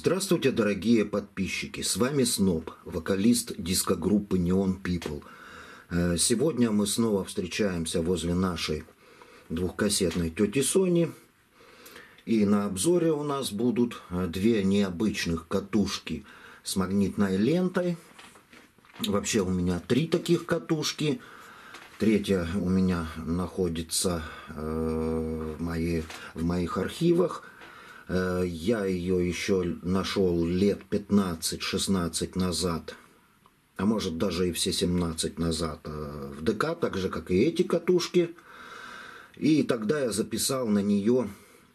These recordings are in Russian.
Здравствуйте, дорогие подписчики! С вами Сноб, вокалист диско-группы Neon People. Сегодня мы снова встречаемся возле нашей двухкассетной тети Сони. И на обзоре у нас будут две необычных катушки с магнитной лентой. Вообще у меня три таких катушки. Третья у меня находится в моих архивах. Я ее еще нашел лет 15-16 назад, а может даже и все 17 назад в ДК, так же как и эти катушки. И тогда я записал на нее,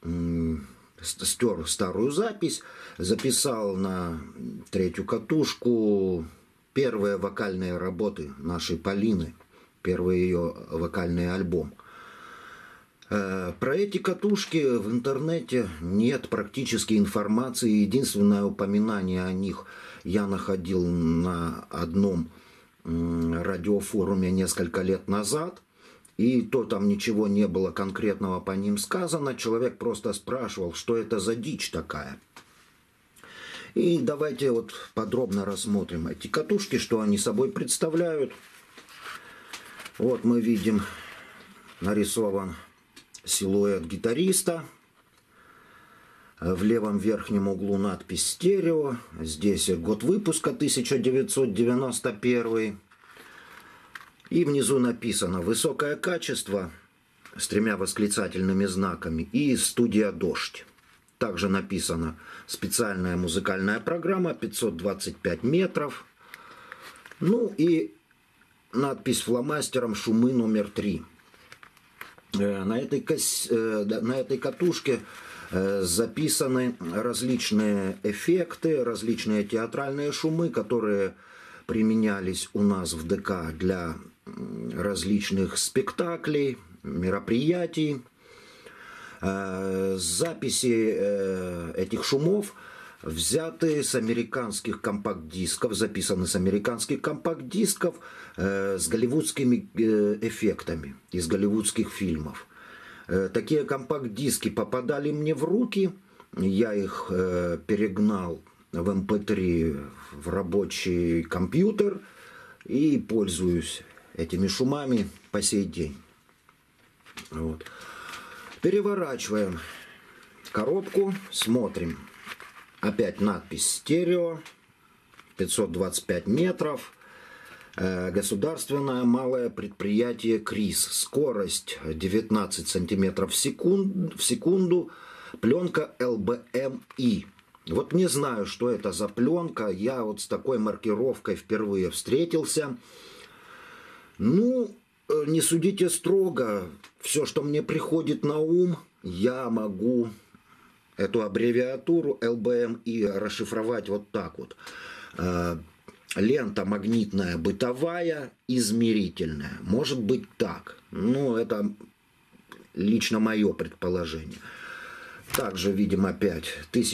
стер старую запись, записал на третью катушку первые вокальные работы нашей Полины, первый ее вокальный альбом. Про эти катушки в интернете нет практически информации. Единственное упоминание о них я находил на одном радиофоруме несколько лет назад. И то там ничего не было конкретного по ним сказано. Человек просто спрашивал, что это за дичь такая. И давайте вот подробно рассмотрим эти катушки, что они собой представляют. Вот мы видим, нарисован силуэт гитариста. В левом верхнем углу надпись «Стерео». Здесь год выпуска 1991. И внизу написано «Высокое качество» с 3 восклицательными знаками и «Студия Дождь». Также написано «Специальная музыкальная программа 525 метров». Ну и надпись фломастером «Шумы номер 3». На этой катушке записаны различные эффекты, различные театральные шумы, которые применялись у нас в ДК для различных спектаклей, мероприятий. Записи этих шумов взяты с американских компакт-дисков, записаны с американских компакт-дисков с голливудскими эффектами из голливудских фильмов. Такие компакт-диски попадали мне в руки, я их перегнал в MP3 в рабочий компьютер и пользуюсь этими шумами по сей день. Вот. Переворачиваем коробку, смотрим. Опять надпись «Стерео», 525 метров, государственное малое предприятие КРИС, скорость 19 сантиметров в секунду, пленка ЛБМИ. Вот не знаю, что это за пленка, я вот с такой маркировкой впервые встретился. Ну, не судите строго, все, что мне приходит на ум, я могу эту аббревиатуру ЛБМИ расшифровать вот так вот. Лента магнитная бытовая, измерительная. Может быть так. Ну, это лично мое предположение. Также видим опять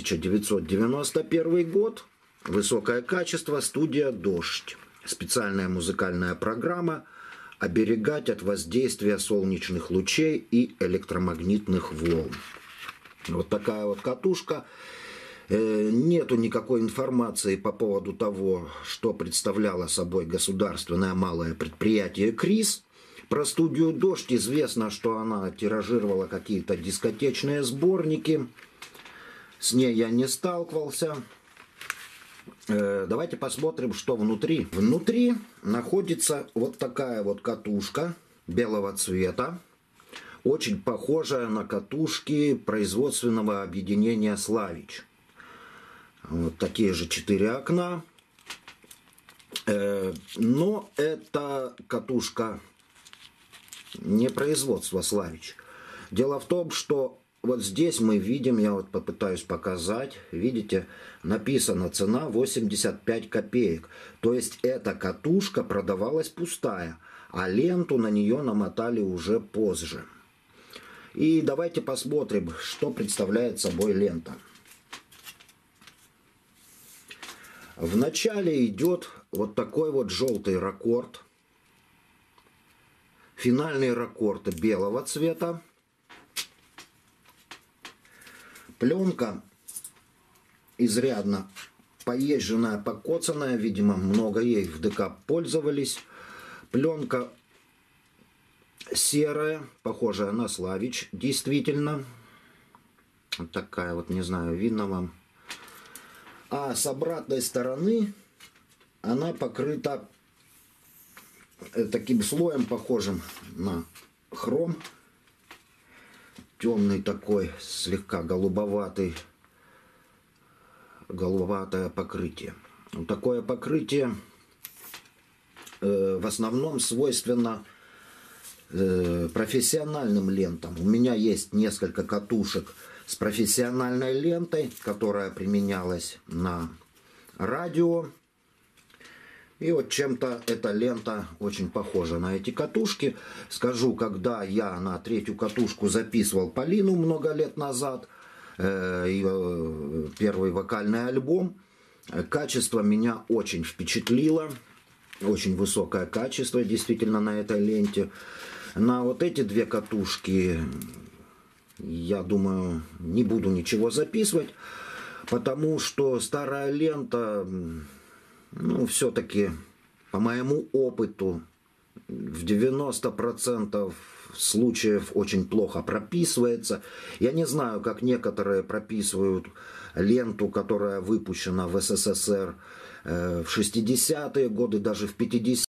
1991 год. Высокое качество, студия «Дождь». Специальная музыкальная программа «Оберегать от воздействия солнечных лучей и электромагнитных волн». Вот такая вот катушка. Нету никакой информации по поводу того, что представляло собой государственное малое предприятие КРИС. Про студию «Дождь» известно, что она тиражировала какие-то дискотечные сборники. С ней я не сталкивался. Давайте посмотрим, что внутри. Внутри находится вот такая вот катушка белого цвета. Очень похожая на катушки производственного объединения «Славич». Вот такие же 4 окна. Но эта катушка не производства «Славич». Дело в том, что вот здесь мы видим, я вот попытаюсь показать, видите, написано цена 85 копеек. То есть эта катушка продавалась пустая, а ленту на нее намотали уже позже. И давайте посмотрим, что представляет собой лента. В начале идет вот такой вот желтый раккорд. Финальный раккорд белого цвета. Пленка изрядно поезженная, покоцанная, видимо, много ей в ДК пользовались. Пленка серая, похожая на Славич, действительно. Вот такая вот, не знаю, видно вам. А с обратной стороны она покрыта таким слоем, похожим на хром. Темный такой, слегка голубоватое покрытие. Такое покрытие в основном свойственно профессиональным лентам. У меня есть несколько катушек с профессиональной лентой, которая применялась на радио. И вот чем-то эта лента очень похожа на эти катушки. Скажу, когда я на третью катушку записывал Полину много лет назад, ее первый вокальный альбом, качество меня очень впечатлило. Очень высокое качество действительно на этой ленте. На вот эти две катушки, я думаю, не буду ничего записывать, потому что старая лента, ну, все-таки, по моему опыту, в 90% случаев очень плохо прописывается. Я не знаю, как некоторые прописывают ленту, которая выпущена в СССР в 60-е годы, даже в 50-е.